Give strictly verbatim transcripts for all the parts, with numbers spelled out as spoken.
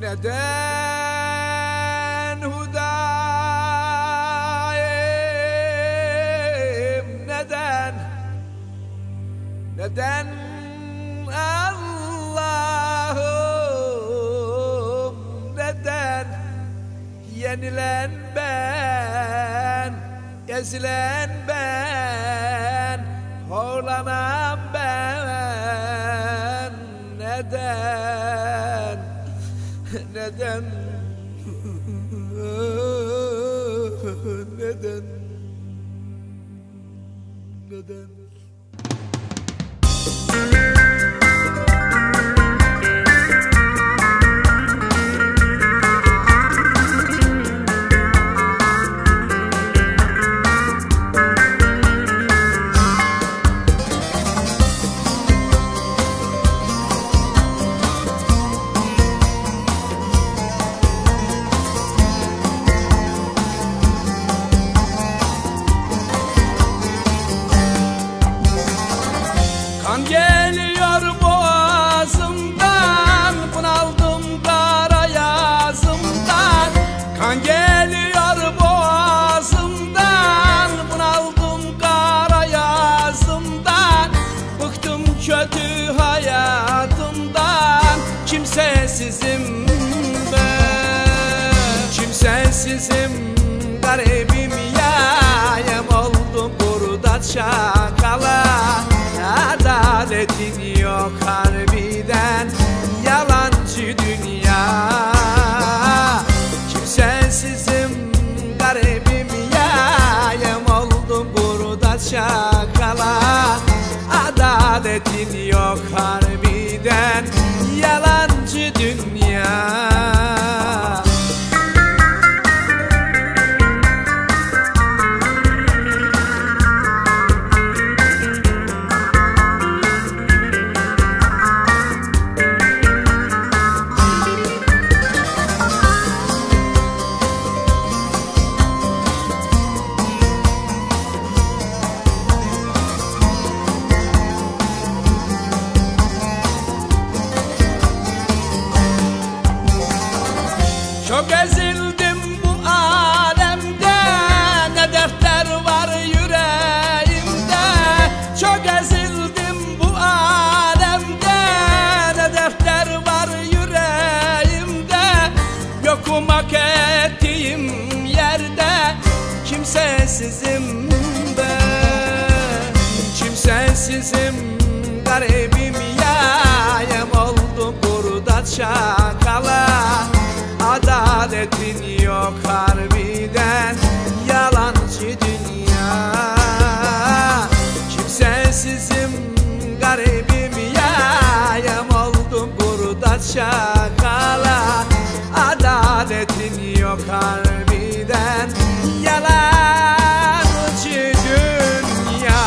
Neden Hudayım, neden? Neden Allah'ım, neden? Yenilen ben, ezilen ben, horlanan ben. Neden? Neden? Neden? Neden? Kan geliyor boğazımdan, bunaldım kara yazımdan. Kan geliyor boğazımdan, bunaldım kara yazımdan. Bıktım kötü hayatımdan, kimsesizim ben. Kimsesizim, garibim yayım oldum burada çakala. Adaletin yok harbiden, yalancı dünya. Kimsesizim, garibim yayım oldum burada çakala. Adaletin yok harbiden, yalancı dünya. Çok ezildim bu alemde, ne dertler var yüreğimde. Çok ezildim bu alemde, ne dertler var yüreğimde. Yokum hak ettiğim yerde, kimsesizim ben. Kimsesizim, garibim yayım oldum burada çakala. Adaletin yok harbiden, yalancı dünya. Kimsesizim, garibim yayım oldum burada çakala. Adaletin yok harbiden, yalancı dünya.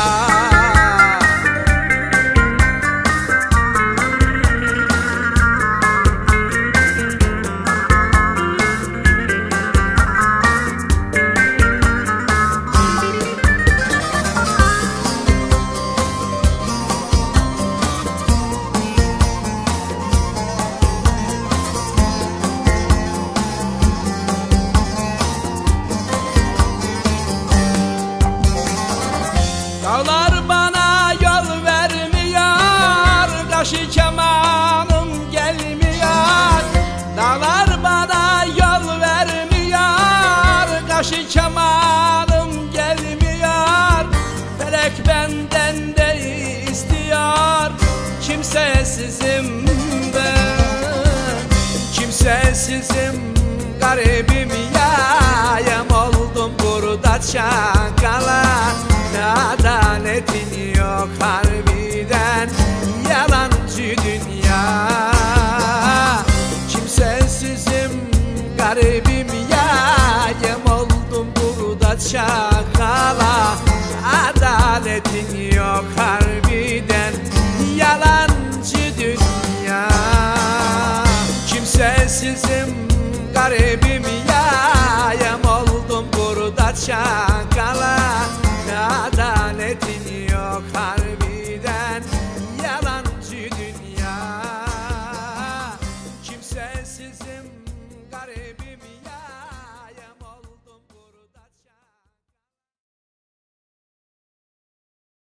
Dağlar bana yol vermiyor, kaşı kemanım gelmiyor. Dağlar bana yol vermiyor, kaşı kemanım gelmiyor. Felek benden de istiyor, kimsesizim ben. Kimsesizim, garibim yayım oldum burada çakala. Adaletin yok harbiden, yalancı dünya. Kimsesizim, garibim yayım oldum burada çakala. Adaletin yok harbiden, yalancı dünya. Kimsesizim, garibim yayım oldum burada çakala. Adaletin yok harbiden, yalancı dünya. Kimsesiz sensizim garibim